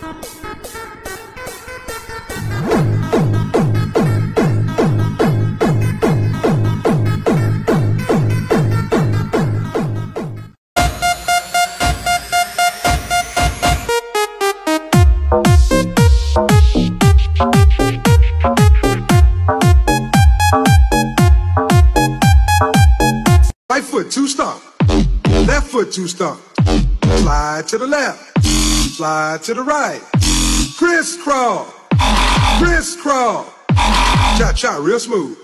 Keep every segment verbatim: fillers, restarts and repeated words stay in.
Right foot, two stomp. Left foot, two stomp. Slide to the left. Slide to the right. Crisscross. Crisscross. Cha-cha, real smooth.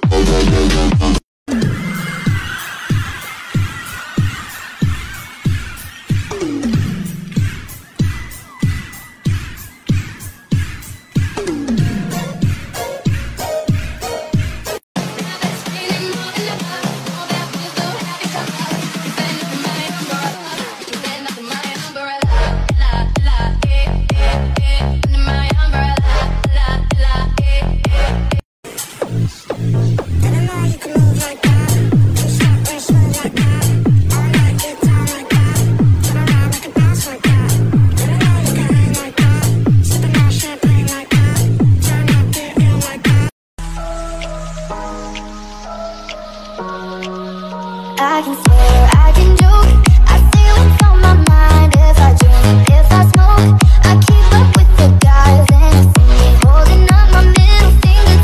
I can swear, I can joke, I say what's on my mind. If I drink, if I smoke, I keep up with the guys and you see me holding up my middle finger.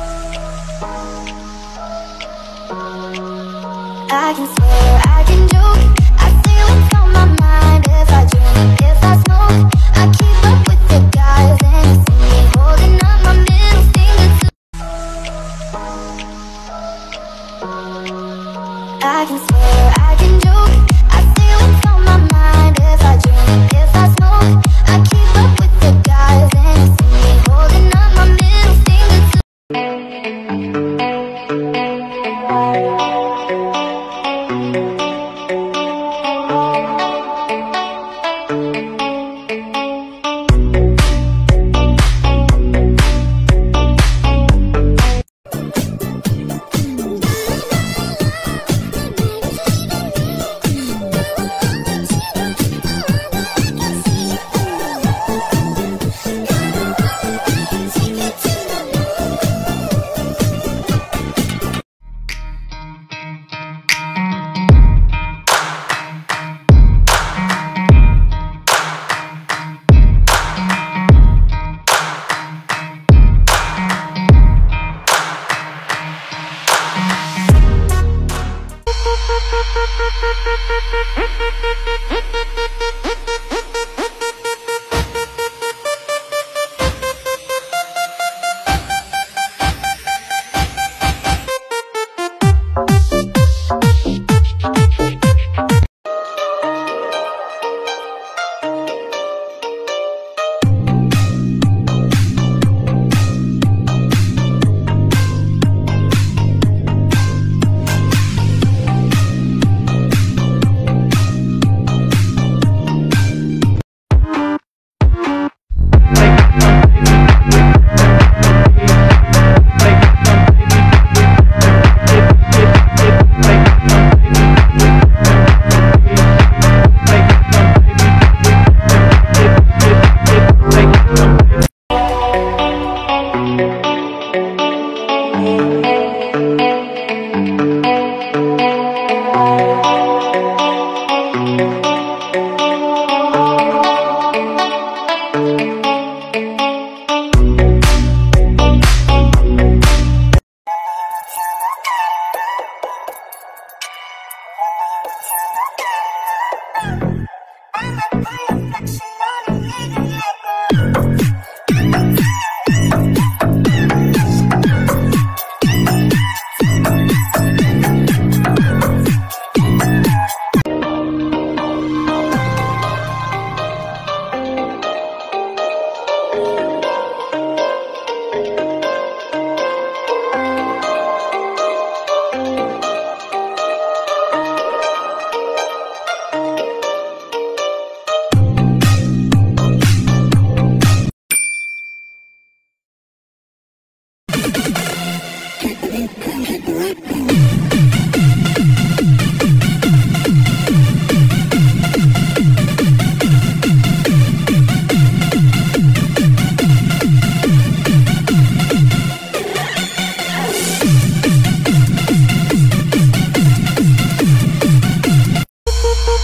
I can swear, I can joke, I say what's on my mind. If I drink, if I smoke, I keep up with the guys and you see me holding up my middle finger. I can swear, I can joke, I say what's on my mind. If I drink, if I smoke, I keep up with the guys and you see me holding up my middle finger to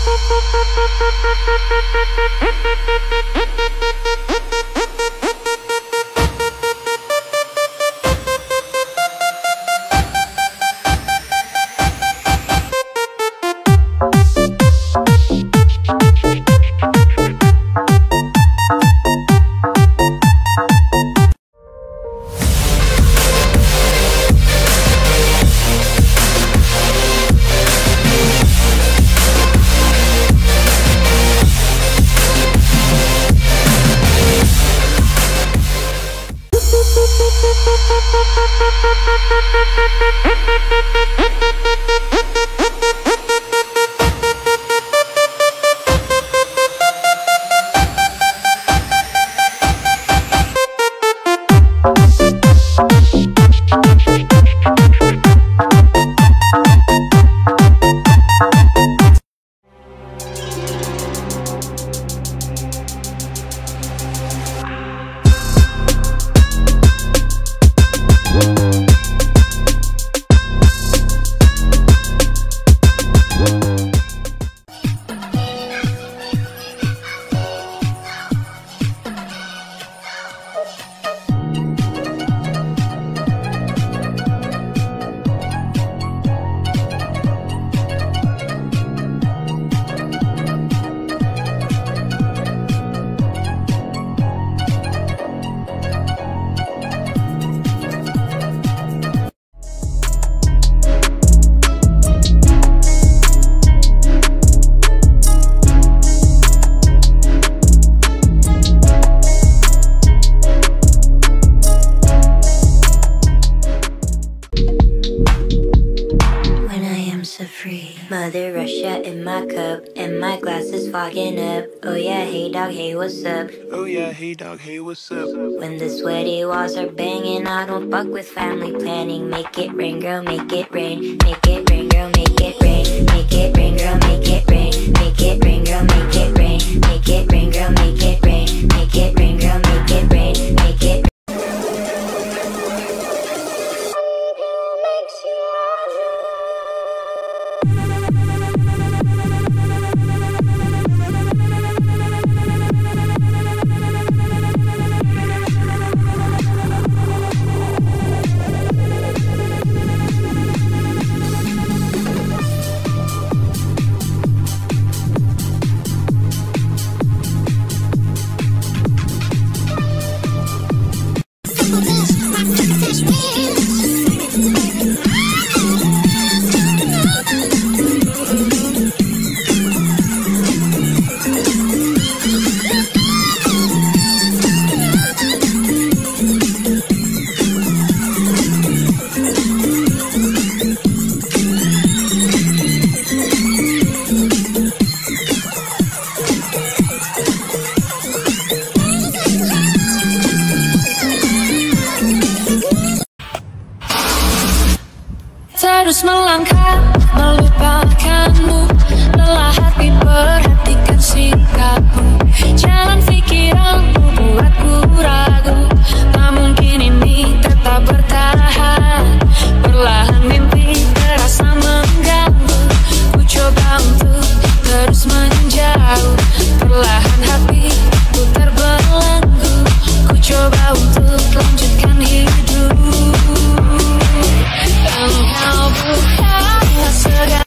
Mother Russia in my cup, and my glass is fogging up. Oh yeah, hey dog, hey what's up? Oh yeah, hey dog, hey what's up? When the sweaty walls are banging, I don't fuck with family planning. Make it rain, girl, make it rain. Make it rain, girl, make it rain. Make it rain, girl, make it rain. Make it rain, girl, make it rain. Make it rain, girl, make it rain. Make it rain, girl, make it rain. Make it. Terus melangkah melupakanmu, lelah hati perhatikan sikapmu. Jalan pikiranmu buatku ragu, tak mungkin ini tetap bertahan. Perlahan mimpi terasa mengganggu, ku coba untuk terus menjauh. Perlahan hatiku terbelenggu, ku coba untuk lanjutkan hidup. Engkau bukanlah segala.